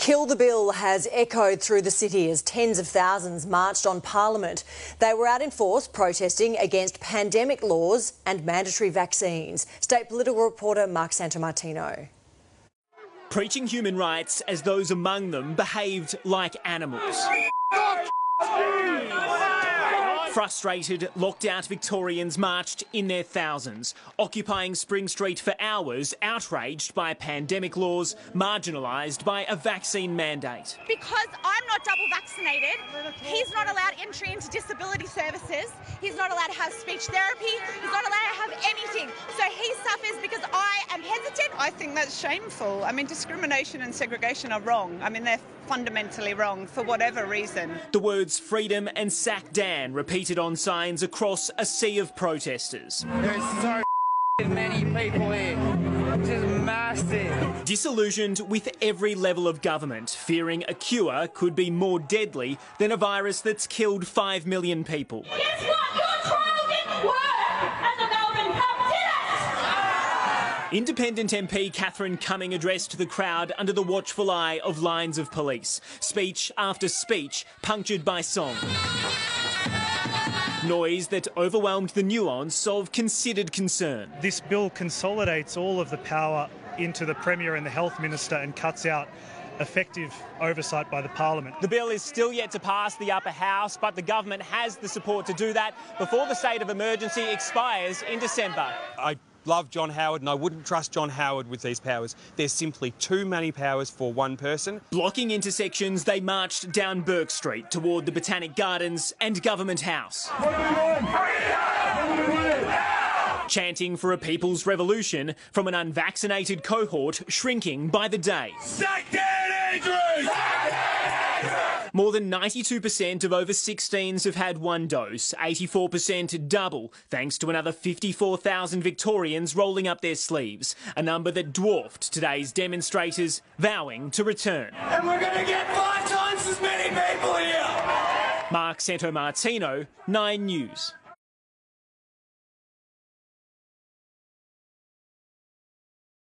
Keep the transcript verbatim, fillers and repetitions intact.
Kill the Bill has echoed through the city as tens of thousands marched on Parliament. They were out in force protesting against pandemic laws and mandatory vaccines. State political reporter Mark Santomartino. Preaching human rights as those among them behaved like animals. Frustrated, locked-out Victorians marched in their thousands, occupying Spring Street for hours, outraged by pandemic laws, marginalised by a vaccine mandate. Because I'm not double vaccinated, he's not allowed entry into disability services, he's not allowed to have speech therapy, he's not allowed to have anything. So he suffers because I am hesitant. I think that's shameful. I mean, discrimination and segregation are wrong. I mean, they're fundamentally wrong for whatever reason. The words freedom and sack Dan repeated on signs across a sea of protesters. There's so many people here. This is massive. Disillusioned with every level of government, fearing a cure could be more deadly than a virus that's killed five million people. Guess what? Your trial didn't work, and the Melbourne Cup did it! Independent M P Catherine Cumming addressed the crowd under the watchful eye of lines of police. Speech after speech punctured by song. Noise that overwhelmed the nuance of considered concern. This bill consolidates all of the power into the Premier and the Health Minister and cuts out effective oversight by the Parliament. The bill is still yet to pass the upper house, but the government has the support to do that before the state of emergency expires in December. I love John Howard and I wouldn't trust John Howard with these powers. There's simply too many powers for one person. Blocking intersections, they marched down Burke Street toward the Botanic Gardens and Government House. Chanting for a people's revolution from an unvaccinated cohort shrinking by the day. More than ninety-two percent of over sixteens have had one dose, eighty-four percent double, thanks to another fifty-four thousand Victorians rolling up their sleeves, a number that dwarfed today's demonstrators vowing to return. And we're going to get five times as many people here! Mark Santomartino, Nine News.